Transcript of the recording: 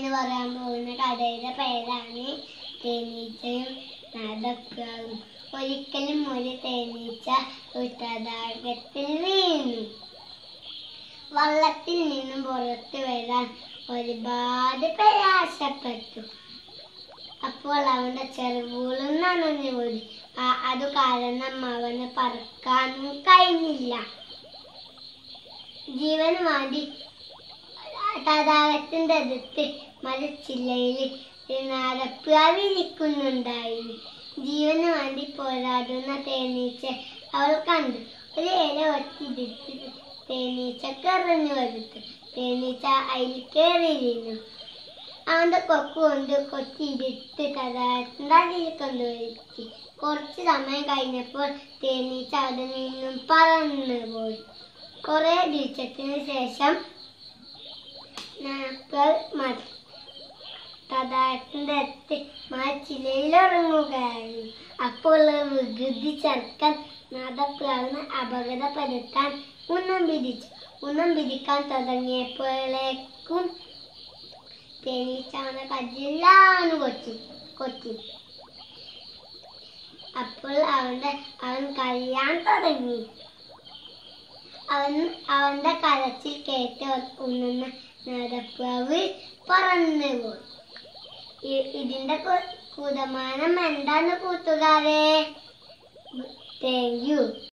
ഇന്ന് പറയാൻ പോകുന്ന കഥയുടെ പേരാണ് തേനീച്ചയും നാദപ്രാവും. ഒരിക്കലും ഒരു തേനീച്ച ഒരു തടാകത്തിൽ വീണു. വള്ളത്തിൽ നിന്നും പുറത്തു വരാൻ ഒരുപാട് പ്രയാസപ്പെട്ടു. അപ്പോൾ അവന്റെ ചെറുപൂളും നനഞ്ഞുപോയി. അത് കാരണം അവന് പറക്കാനും കഴിഞ്ഞില്ല. ജീവന് വേണ്ടി തടാകത്തിന്റെ അടുത്ത് മരച്ചില്ലയിൽ നാദപ്രാവ് ഇരിക്കുന്നുണ്ടായിരുന്നു. ജീവന് വേണ്ടി പോരാടുന്ന തേനീച്ച അവൾ കണ്ടു. ഒരു ഇല ഒറ്റിയെടുത്ത് തേനീച്ചക്ക് എറിഞ്ഞു കൊടുത്തു. തേനീച്ച അതിൽ കയറിയിരുന്നു. അവന്റെ കൊക്ക് കൊണ്ട് കൊത്തിയെടുത്ത് തടാകത്തിന്റെ അടിയിൽ കൊണ്ടുപോയി. കുറച്ച് സമയം കഴിഞ്ഞപ്പോൾ തേനീച്ച അവിടെ നിന്നും പറന്നു പോയി. കുറെ ദിവസത്തിന് ശേഷം തടാകത്തിന്റെ അടുത്ത് മരച്ചില്ലയിൽ ഉറങ്ങുകയായിരുന്നു. അപ്പോൾ വികൃതി ചെറുക്കൻ നാദപ്രാവിനെ അപകടപ്പെടുത്താൻ ഉന്നം പിടിക്കാൻ തുടങ്ങിയപ്പോഴേക്കും തേനീച്ച അവനെ കല്ലില്ലാന്ന് കൊത്തി. അപ്പോൾ അവൻ കരയാൻ തുടങ്ങി. അവന്റെ കരച്ചിൽ കേട്ട് ഉണ്ണുന്ന നാദപ്രാവ് പറന്നുപോയി. ഇതിന്റെ കുതമാനം എന്താണ് കൂട്ടുകാരെ? Thank U.